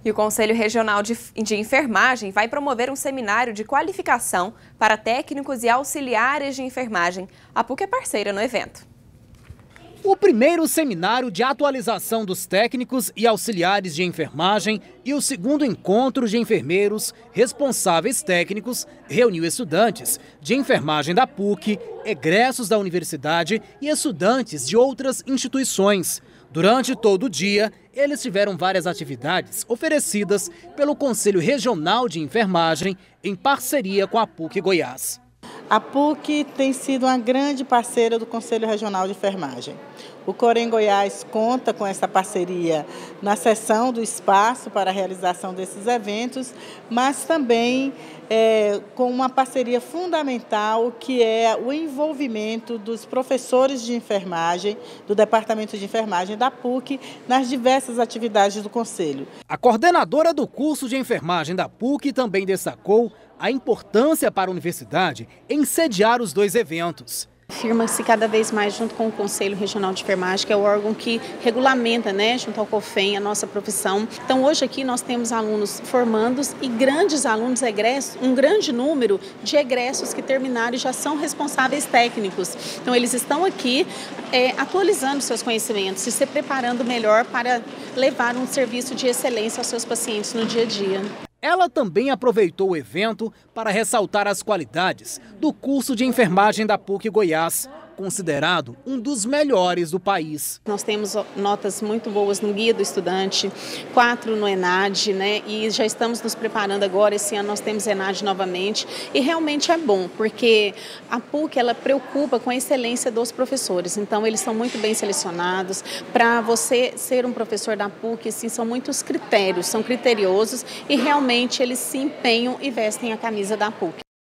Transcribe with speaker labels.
Speaker 1: E o Conselho Regional de Enfermagem vai promover um seminário de qualificação para técnicos e auxiliares de enfermagem. A PUC é parceira no evento.
Speaker 2: O primeiro seminário de atualização dos técnicos e auxiliares de enfermagem e o segundo encontro de enfermeiros responsáveis técnicos reuniu estudantes de enfermagem da PUC, egressos da universidade e estudantes de outras instituições. Durante todo o dia, eles tiveram várias atividades oferecidas pelo Conselho Regional de Enfermagem em parceria com a PUC Goiás.
Speaker 3: A PUC tem sido uma grande parceira do Conselho Regional de Enfermagem. O Corém Goiás conta com essa parceria na cessão do espaço para a realização desses eventos, mas também com uma parceria fundamental que é o envolvimento dos professores de enfermagem, do Departamento de Enfermagem da PUC, nas diversas atividades do Conselho.
Speaker 2: A coordenadora do curso de enfermagem da PUC também destacou a importância para a universidade em sediar os dois eventos.
Speaker 4: Firma-se cada vez mais junto com o Conselho Regional de Enfermagem, que é o órgão que regulamenta, junto ao COFEM, a nossa profissão. Então hoje aqui nós temos alunos formandos e grandes alunos egressos, um grande número de egressos que terminaram e já são responsáveis técnicos. Então eles estão aqui atualizando seus conhecimentos e se preparando melhor para levar um serviço de excelência aos seus pacientes no dia a dia.
Speaker 2: Ela também aproveitou o evento para ressaltar as qualidades do curso de enfermagem da PUC Goiás, considerado um dos melhores do país.
Speaker 4: Nós temos notas muito boas no Guia do Estudante, 4 no ENAD, e já estamos nos preparando agora, esse ano nós temos ENAD novamente, e realmente é bom, porque a PUC ela preocupa com a excelência dos professores, então eles são muito bem selecionados. Para você ser um professor da PUC, sim, são muitos critérios, são criteriosos e realmente eles se empenham e vestem a camisa da PUC.